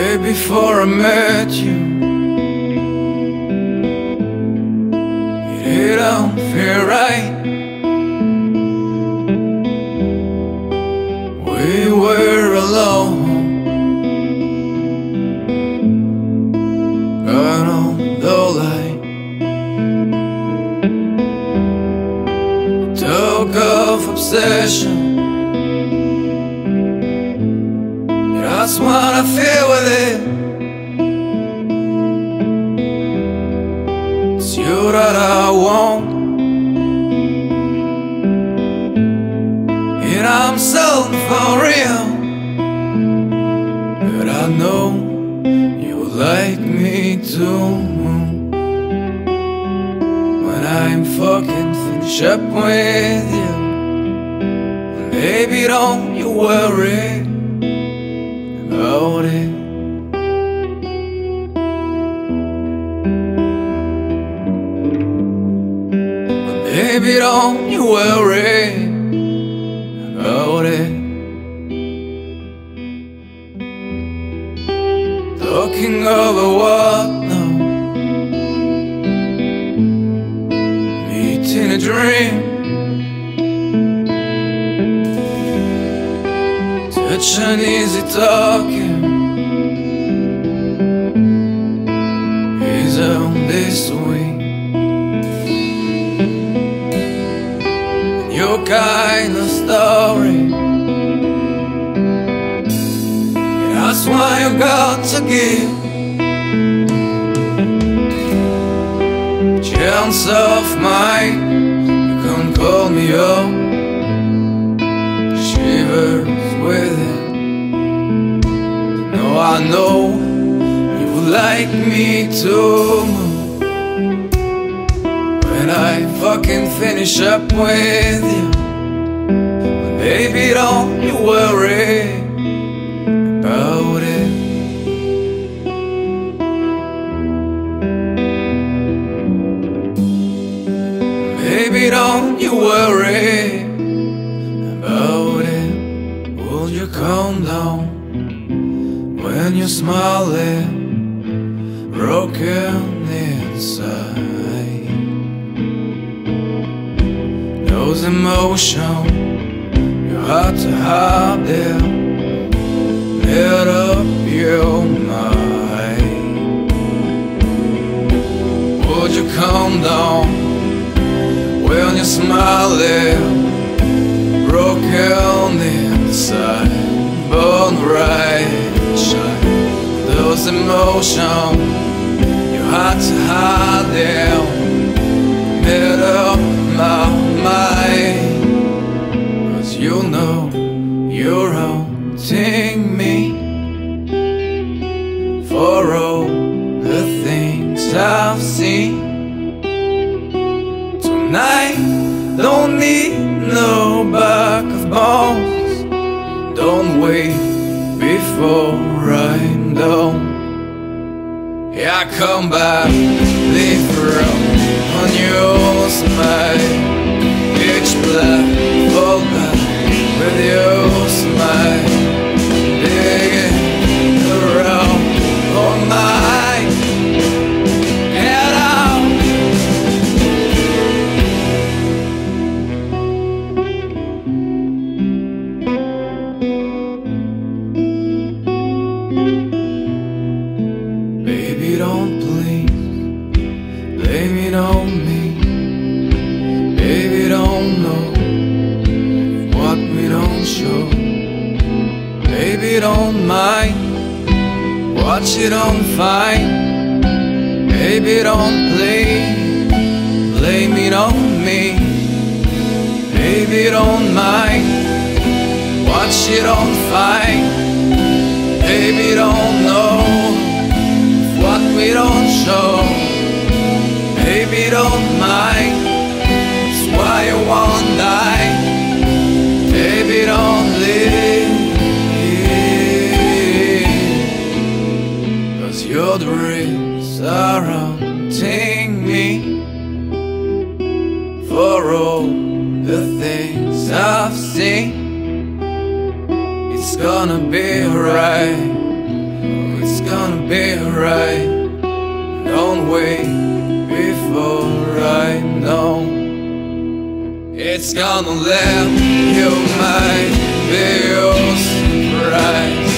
Way before I met you, it don't feel right. We were alone, got on the line, talk of obsession. That's what I feel with it. It's you that I want, and I'm sold for real. But I know you like me too. When I'm fucking finished up with you, baby, don't you worry about it. Baby, don't you worry about it. Talking over what now? Meeting a dream, such an easy talking is only sweet. Your kind of story, that's why you got to give chance of mine. You can call me up, shivers within. No, I know you like me too. When I fucking finish up with you, baby, don't you worry about it. Baby, don't you worry about it. Will you calm down when you're smiling, broken inside? Those emotions you had to hide them, made up your mind. Would you calm down when you're smiling, broken inside, born right, shine. Those emotions you had to hide them, made up my mind. 'Cause you know you're haunting me for all the things I've seen. Tonight don't need no back of bones. Don't wait before I'm done. Yeah, come back, leave room on your smile. Pitch black, fall back with your smile. Digging around on my head out. Baby, don't please blame it on me. Baby, don't know what we don't show. Baby, don't mind what you don't find. Baby, don't blame it on me. Baby, don't mind what you don't find. Baby, don't know what we don't show. Baby, don't mind why you won't die. Baby, don't leave, 'cause your dreams are haunting me for all the things I've seen. It's gonna be alright. It's right. Don't wait before I know. It's gonna let you mind be your surprise.